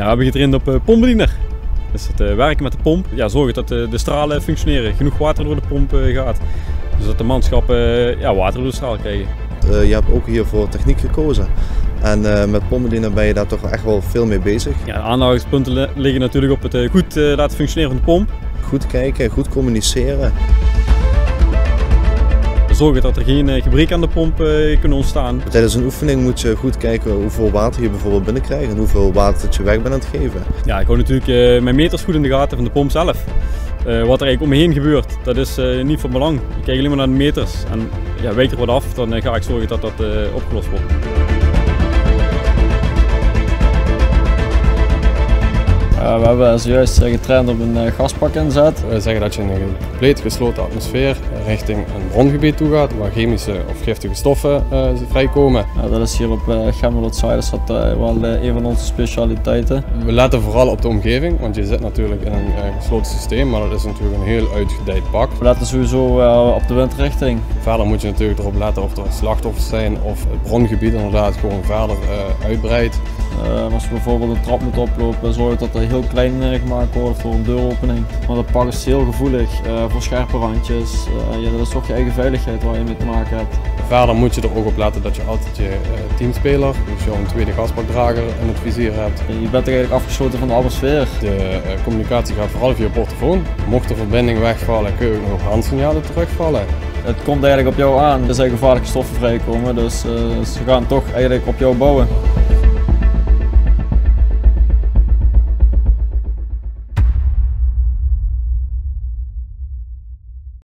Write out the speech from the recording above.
we hebben getraind op pompbediener. Dus het werken met de pomp, ja, zorgen dat de stralen functioneren, genoeg water door de pomp gaat. Dus dat de manschappen water door de straal krijgen. Je hebt ook hier voor techniek gekozen. En met pompbediener ben je daar toch echt wel veel mee bezig. Ja, de aandachtspunten liggen natuurlijk op het goed laten functioneren van de pomp. Goed kijken, goed communiceren. Zorgen dat er geen gebrek aan de pomp kunnen ontstaan. Tijdens een oefening moet je goed kijken hoeveel water je bijvoorbeeld binnenkrijgt en hoeveel water je weg bent aan het geven. Ja, ik hou natuurlijk mijn meters goed in de gaten van de pomp zelf. Wat er eigenlijk om me heen gebeurt, dat is niet van belang. Ik kijk alleen maar naar de meters en ja, wijk er wat af, dan ga ik zorgen dat dat opgelost wordt. We hebben zojuist getraind op een gasbak inzet. We zeggen dat je in een compleet gesloten atmosfeer richting een brongebied toe gaat waar chemische of giftige stoffen vrijkomen. Dat is hier op Gemmelot Zuid, is dat wel een van onze specialiteiten. We letten vooral op de omgeving, want je zit natuurlijk in een gesloten systeem, maar dat is natuurlijk een heel uitgedijd pak. We letten sowieso op de windrichting. Verder moet je natuurlijk erop letten of er slachtoffers zijn of het brongebied inderdaad gewoon verder uitbreidt. Als we bijvoorbeeld een trap moeten oplopen, zorg dat er heel klein gemaakt wordt voor een deuropening. Want het pak is heel gevoelig voor scherpe randjes. Dat is toch je eigen veiligheid waar je mee te maken hebt. Verder moet je er ook op letten dat je altijd je teamspeler, dus jouw tweede gasbakdrager in het vizier hebt. Je bent eigenlijk afgesloten van de atmosfeer. De communicatie gaat vooral via portofoon. Mocht de verbinding wegvallen, kun je ook nog op handsignalen terugvallen. Het komt eigenlijk op jou aan. Er zijn gevaarlijke stoffen vrijkomen, dus ze gaan toch eigenlijk op jou bouwen.